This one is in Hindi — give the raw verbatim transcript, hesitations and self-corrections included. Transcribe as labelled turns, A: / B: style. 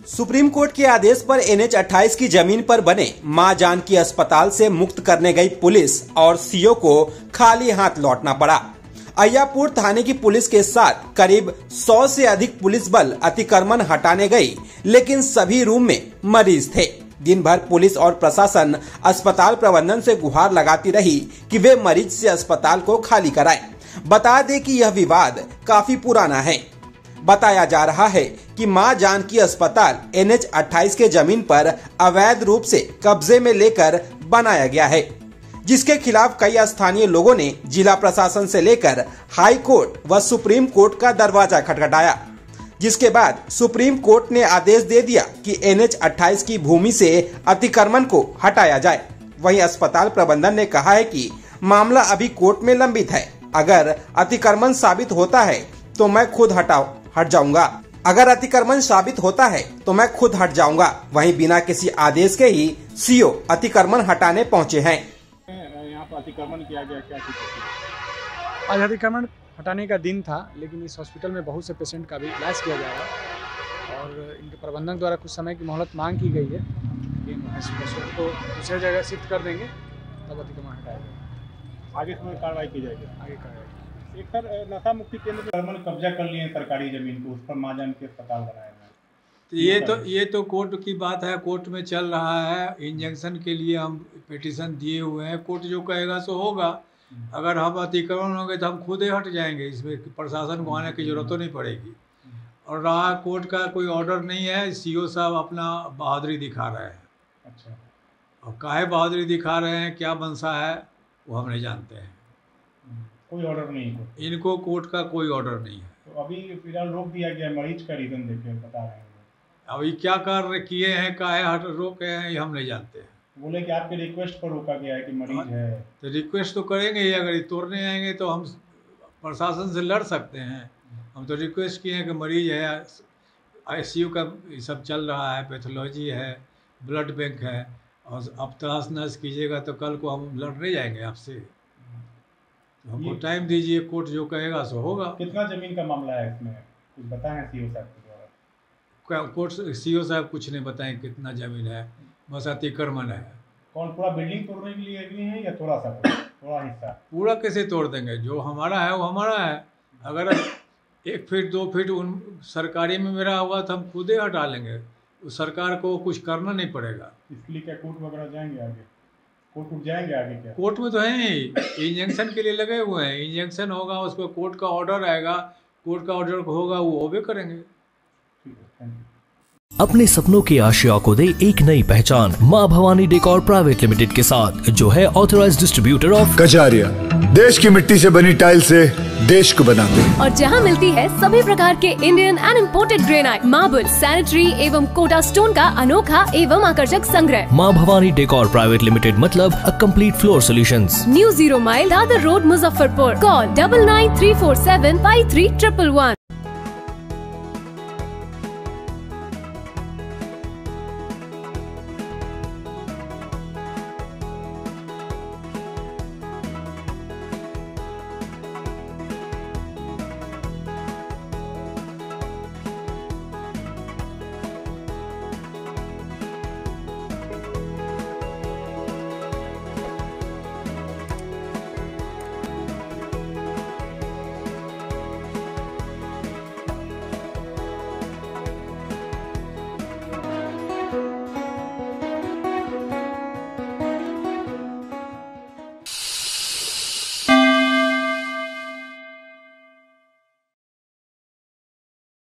A: सुप्रीम कोर्ट के आदेश पर एन एच अट्ठाईस की जमीन पर बने मां जानकी अस्पताल से मुक्त करने गई पुलिस और सी ओ को खाली हाथ लौटना पड़ा। अय्यापुर थाने की पुलिस के साथ करीब सौ से अधिक पुलिस बल अतिक्रमण हटाने गई, लेकिन सभी रूम में मरीज थे। दिन भर पुलिस और प्रशासन अस्पताल प्रबंधन से गुहार लगाती रही कि वे मरीज से अस्पताल को खाली कराएं। बता दें कि यह विवाद काफी पुराना है। बताया जा रहा है कि मां जानकी अस्पताल एन एच अट्ठाईस के जमीन पर अवैध रूप से कब्जे में लेकर बनाया गया है, जिसके खिलाफ कई स्थानीय लोगों ने जिला प्रशासन से लेकर हाई कोर्ट व सुप्रीम कोर्ट का दरवाजा खटखटाया, जिसके बाद सुप्रीम कोर्ट ने आदेश दे दिया कि एन एच अट्ठाईस की भूमि से अतिक्रमण को हटाया जाए। वहीं अस्पताल प्रबंधन ने कहा है कि मामला अभी कोर्ट में लंबित है। अगर अतिक्रमण साबित होता है तो मैं खुद हटाओ हट जाऊंगा अगर अतिक्रमण साबित होता है तो मैं खुद हट जाऊंगा। वहीं बिना किसी आदेश के ही सी ओ अतिक्रमण हटाने पहुंचे हैं।
B: यहाँ पर अतिक्रमण किया गया, क्या
C: आज अतिक्रमण हटाने का दिन था, लेकिन इस हॉस्पिटल में बहुत से पेशेंट का भी इलाज किया जा रहा है और इनके प्रबंधन द्वारा कुछ समय की मोहलत मांग की गई है, लेकिन पेशेंट को दूसरी जगह शिफ्ट कर देंगे, तब अतिक्रमण हटाया जाएगा।
B: आगे समय कार्रवाई की जाएगी।
C: आगे कार्रवाई
B: एक सर नशा मुक्ति केंद्र में कब्जा कर लिए सरकारी जमीन को, उस पर मां जानकी अस्पताल बनाया गया।
D: तो ये तो ये तो कोर्ट की बात है, कोर्ट में चल रहा है। इंजंक्शन के लिए हम पिटीशन दिए हुए हैं, कोर्ट जो कहेगा सो होगा। अगर हम अतिक्रमण होंगे तो हम खुद ही हट जाएंगे, इसमें प्रशासन को आने की जरूरत तो नहीं पड़ेगी। और रहा कोर्ट का कोई ऑर्डर नहीं है, सी ओ साहब अपना बहादुरी दिखा रहे हैं।
B: अच्छा,
D: और काहे बहादुरी दिखा रहे हैं, क्या मनसा है वो हम नहीं जानते हैं।
B: कोई ऑर्डर नहीं है,
D: इनको कोर्ट का कोई ऑर्डर नहीं है।
B: तो अभी फिलहाल रोक दिया गया, मरीज का रीजन देके बता रहे हैं।
D: अभी क्या कार्य किए हैं, काहे हट रोके हैं, ये हम नहीं जानते हैं।
B: बोले कि आपके रिक्वेस्ट पर रोका गया है कि मरीज है,
D: तो रिक्वेस्ट तो करेंगे ही। अगर ये तोड़ने आएंगे तो हम प्रशासन से लड़ सकते हैं। हम तो रिक्वेस्ट किए हैं कि मरीज है, आई सी यू का सब चल रहा है, पैथोलॉजी है, ब्लड बैंक है, और अब तलाश नर्स कीजिएगा तो कल को हम लड़ने जाएंगे आपसे। तो हमको टाइम दीजिए, कोर्ट जो कहेगा सो होगा।
B: कितना जमीन का मामला है इसमें, कुछ बताएं सी ओ साहब के द्वारा।
D: कोर्ट सी ओ साहब कुछ नहीं बताएं कितना जमीन है, बस अतिक्रमण है।
B: कौन पूरा बिल्डिंग तोड़ने के लिए एग्री है या थोड़ा सा थोड़ा हिस्सा?
D: पूरा कैसे तोड़ देंगे, जो हमारा है वो हमारा है। अगर एक फीट दो फीट उन सरकारी में मेरा हुआ तो हम खुद ही हटा लेंगे, उस सरकार को कुछ करना नहीं पड़ेगा।
B: इसके लिए क्या कोर्ट वगैरह जाएंगे आगे? कोर्ट उठ जाएंगे आगे क्या?
D: कोर्ट में तो है ही, इंजेक्शन के लिए लगे हुए हैं। इंजेक्शन होगा, उस पर कोर्ट का ऑर्डर आएगा, कोर्ट का ऑर्डर होगा वो ओबे करेंगे।
B: ठीक है, थैंक यू।
E: अपने सपनों की आशिया को दे एक नई पहचान मां भवानी डेकोर प्राइवेट लिमिटेड के साथ, जो है ऑथराइज्ड डिस्ट्रीब्यूटर ऑफ
F: कजारिया। देश की मिट्टी से बनी टाइल से देश को बनाते हैं,
G: और जहां मिलती है सभी प्रकार के Indian and imported granite, marble, sanitary एवं कोटा स्टोन का अनोखा एवं आकर्षक संग्रह।
E: मां भवानी डेकोर प्राइवेट लिमिटेड मतलब a complete floor solutions.
G: New zero mile Dadar road, Muzaffarpur. Call double nine three four seven five three triple one.